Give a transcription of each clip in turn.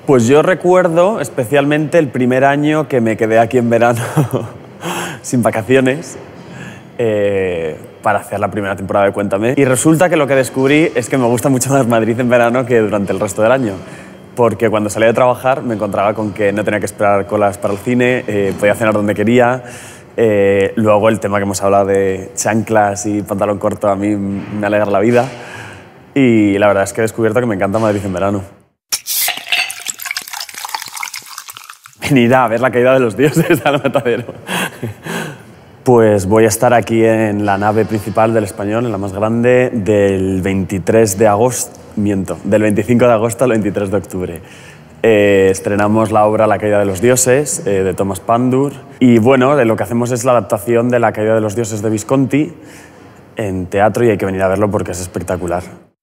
Pues yo recuerdo especialmente el primer año que me quedé aquí en verano sin vacaciones para hacer la primera temporada de Cuéntame. Y resulta que lo que descubrí es que me gusta mucho más Madrid en verano que durante el resto del año. Porque cuando salía de trabajar me encontraba con que no tenía que esperar colas para el cine, podía cenar donde quería. Luego el tema que hemos hablado de chanclas y pantalón corto a mí me alegra la vida. Y la verdad es que he descubierto que me encanta Madrid en verano. Venid a ver la caída de los dioses al Matadero. Pues voy a estar aquí en la nave principal del Español, en la más grande, del 23 de agosto, del 25 de agosto al 23 de octubre. Estrenamos la obra La caída de los dioses, de Thomas Pandur. Y bueno, lo que hacemos es la adaptación de La caída de los dioses de Visconti en teatro y hay que venir a verlo porque es espectacular.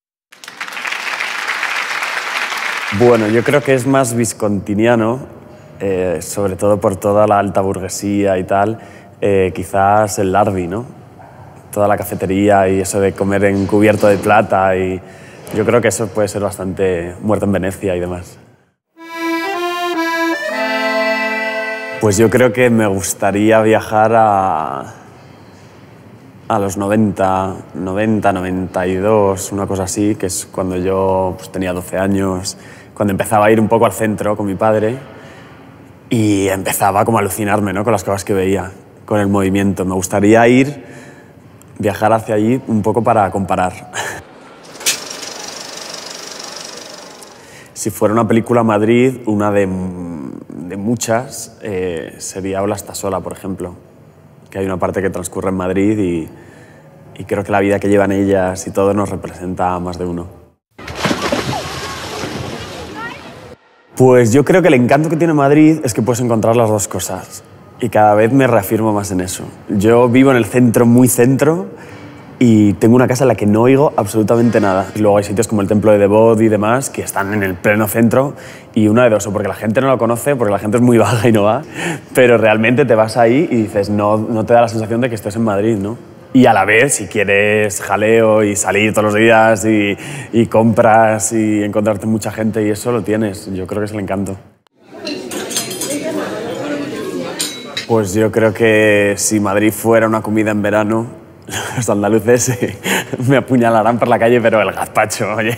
Bueno, yo creo que es más viscontiniano, sobre todo por toda la alta burguesía y tal, quizás el Lardi, ¿no? Toda la cafetería y eso de comer en cubierto de plata y yo creo que eso puede ser bastante Muerte en Venecia y demás. Pues yo creo que me gustaría viajar a los 90, 92, una cosa así, que es cuando yo pues, tenía 12 años, cuando empezaba a ir un poco al centro con mi padre y empezaba como a alucinarme, ¿no? Con las cosas que veía, con el movimiento. Me gustaría viajar hacia allí un poco para comparar. Si fuera una película Madrid, una de muchas, sería Hola está sola, por ejemplo. Que hay una parte que transcurre en Madrid y creo que la vida que llevan ellas y todo nos representa a más de uno. Pues yo creo que el encanto que tiene Madrid es que puedes encontrar las dos cosas y cada vez me reafirmo más en eso. Yo vivo en el centro, muy centro, y tengo una casa en la que no oigo absolutamente nada. Luego hay sitios como el Templo de Devot y demás que están en el pleno centro y una de dos, o porque la gente no lo conoce, porque la gente es muy vaga y no va, pero realmente te vas ahí y dices, no te da la sensación de que estés en Madrid, ¿no? Y a la vez, si quieres jaleo y salir todos los días y compras y encontrarte mucha gente y eso lo tienes, yo creo que es el encanto. Pues yo creo que si Madrid fuera una comida en verano, los andaluces me apuñalarán por la calle, pero el gazpacho, oye.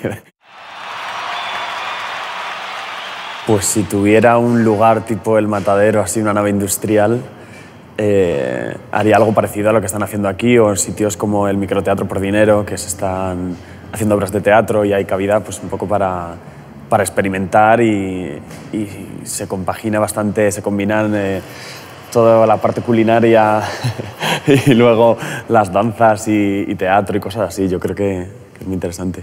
Pues si tuviera un lugar tipo el Matadero, así una nave industrial, haría algo parecido a lo que están haciendo aquí o en sitios como el Microteatro por Dinero, que se están haciendo obras de teatro y hay cabida pues, un poco para experimentar y se compagina bastante, se combinan toda la parte culinaria y luego las danzas y teatro y cosas así. Yo creo que es muy interesante.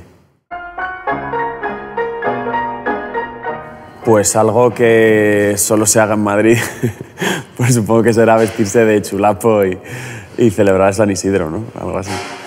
Pues algo que solo se haga en Madrid, pues supongo que será vestirse de chulapo y celebrar San Isidro, ¿no? Algo así.